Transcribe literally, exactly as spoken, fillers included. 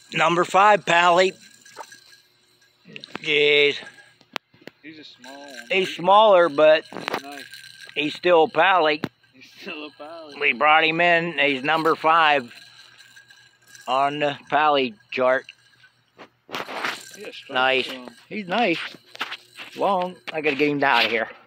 Number five, Pally. Jeez. He's a small one. He's smaller, but Nice. he's still a Pally. He's still a Pally. We brought him in. He's number five on the Pally chart. Nice. He's nice. Long. I gotta get him out of here.